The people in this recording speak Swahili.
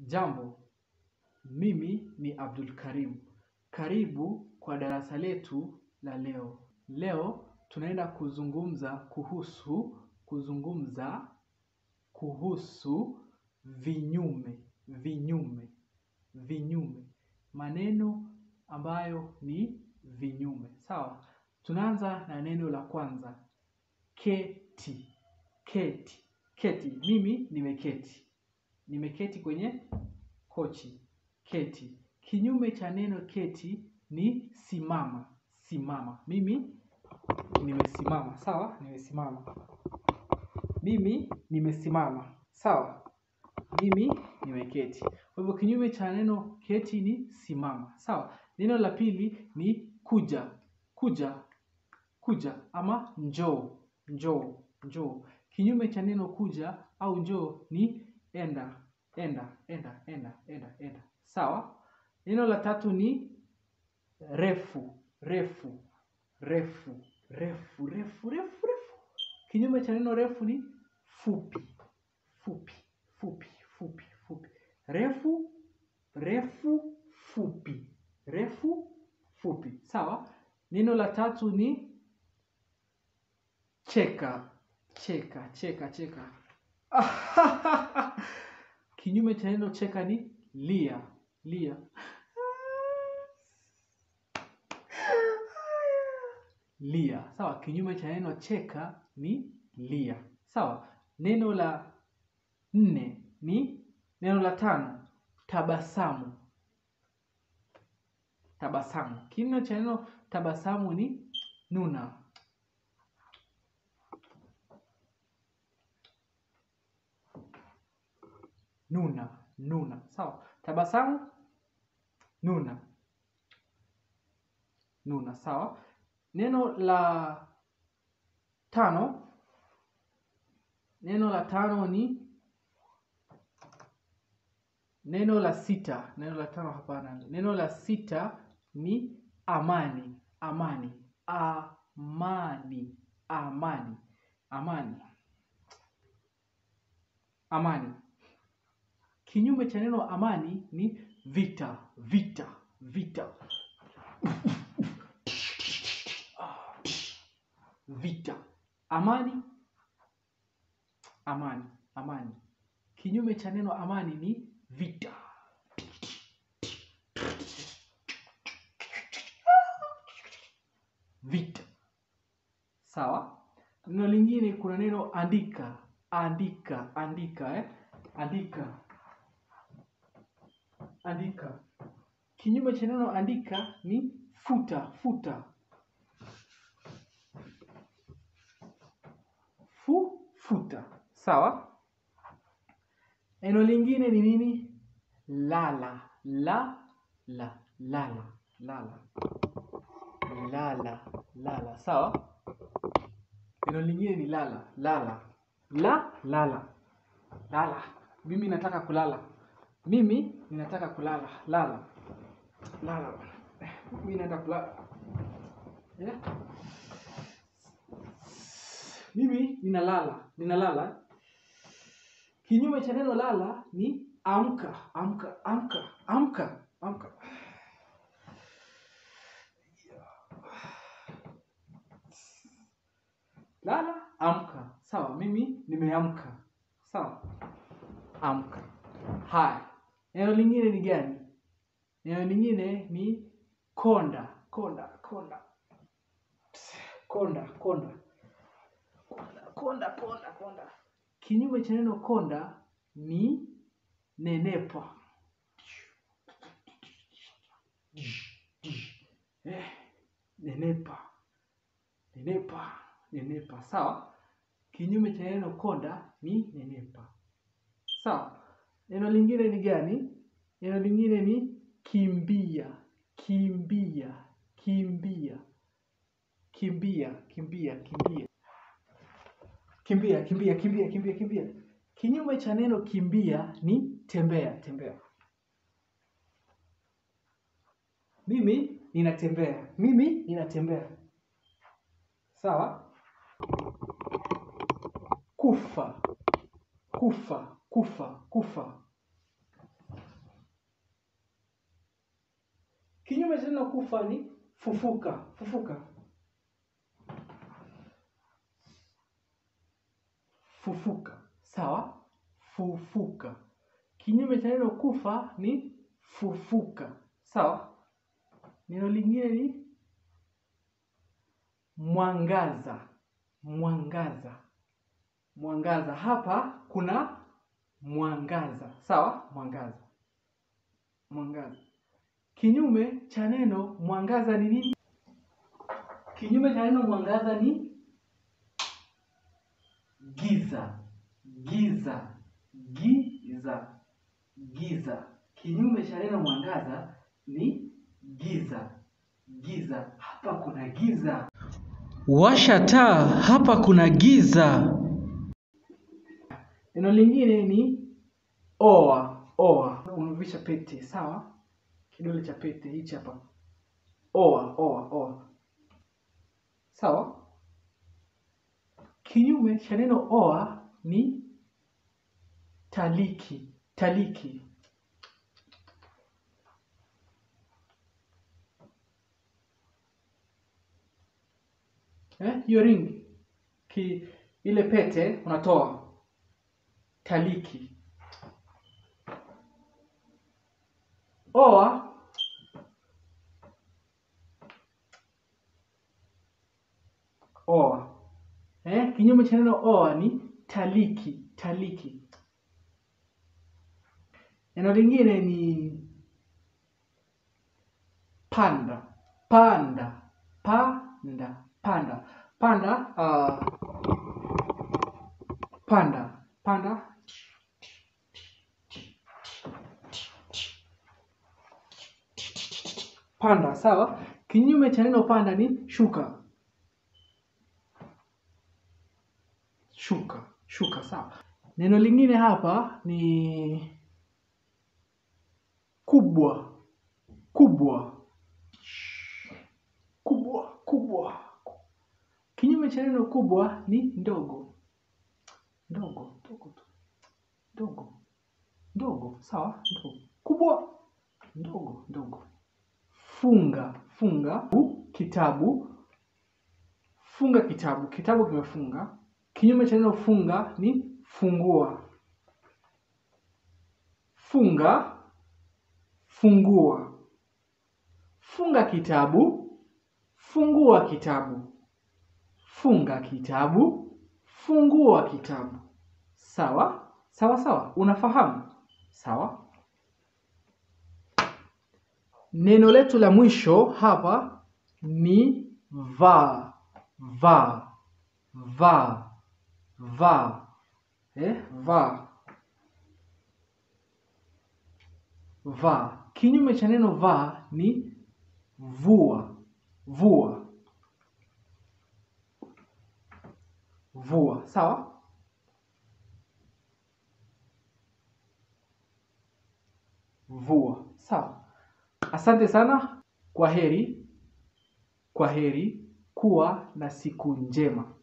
Jambo, mimi ni Abdul Karim. Karibu kwa darasa letu la leo. Leo tunaenda kuzungumza kuhusu vinyume. Maneno ambayo ni vinyume. Sawa? Tunaanza na neno la kwanza. Keti. Mimi nimeketi. Nimeketi kwenye kochi. Keti. Kinyume cha neno keti ni simama. Mimi nimesimama. Sawa? Nimesimama. Mimi nimesimama. Sawa? Mimi nimeketi. Kwa hivyo kinyume cha neno keti ni simama. Sawa? Neno la pili ni kuja ama njoo. Kinyume cha neno kuja au njoo ni enda. Sawa? Neno la tatu ni refu. Kinyume cha neno refu ni fupi. Refu, fupi. Sawa? Neno la tatu ni cheka. Kinyume cha neno cheka ni lia. Sawa? Kinyume cha neno cheka ni lia. Sawa? Neno la tano tabasamu. Kinyume cha neno tabasamu ni nuna. Sawa? Tabasamu nuna. Sawa? Neno la tano ni neno la sita ni amani. Kinyume cha neno amani ni vita. Amani. Kinyume cha neno amani ni vita. Sawa? Neno lingine kuna neno andika. Kinyume cha neno andika ni futa. Sawa? Neno lingine ni nini? Lala. Sawa? Neno lingine ni lala. Mimi nataka kulala. Mimi ninataka kulala. Lala. Mimi nataka kulala. Mimi ninalala. Kinyume cha neno lala ni amka. Lala, amka. Sawa, mimi nimeamka. Sawa? Amka. Haya. Neno lingine ni gani? Neno lingine ni konda. Kinyume cha neno konda ni nenepa. Nenepa. Sawa? Kinyume cha neno konda ni nenepa. Sawa? Neno lingine ni gani? Neno lingine ni kimbia. Kinyume cha neno kimbia ni tembea. Mimi ninatembea. Sawa? Kufa. Kinyume cha neno kufa ni fufuka. Fufuka. Fufuka. Sawa? Fufuka. Kinyume cha neno kufa ni fufuka. Sawa? Neno lingine ni mwangaza. Mwangaza. Mwangaza. Hapa kuna mwangaza. Sawa? Mwangaza. Mwangaza. Kinyume cha neno mwangaza ni nini? Kinyume cha neno mwangaza ni giza. Giza. Giza. Giza. Kinyume cha neno mwangaza ni giza. Giza. Hapa kuna giza. Washa taa, hapa kuna giza. Neno lingine ni oa. Oa. Unavisha pete, sawa? Kidole cha pete hichi hapa. Oa, oa, oa. Sawa? Kinyume cha neno oa ni taliki. Taliki. Hiyo ring. Ile pete unatoa. Taliki. Oa. Oa. Kinyume cha neno oa ni taliki. Taliki. Neno lingine ni panda. Panda. Panda. Panda. Panda. Panda. Panda. Panda. Sawa? Kinyume cha neno panda ni shuka. Shuka. Shuka. Sawa? Neno lingine hapa ni kubwa. Kubwa. Kubwa. Kubwa. Kinyume cha neno kubwa ni ndogo. Ndogo. Ndogo. Ndogo. Ndogo. Sawa? Ndogo. Kubwa. Ndogo. Ndogo. Funga. Funga. Kitabu. Funga kitabu. Kitabu kimefunga. Kinyume cha neno funga ni fungua. Funga. Fungua. Funga kitabu. Fungua kitabu. Funga kitabu. Fungua kitabu. Sawa? Sawa sawa. Unafahamu? Sawa? Neno letu la mwisho hapa ni vaa. Vaa. Vaa. Vaa. Vaa. Vaa. Kinyume cha neno vaa ni vua. Vua. Vua. Sawa? Vua. Sawa. Asante sana. Kwaheri. Kwaheri. Kuwa na siku njema.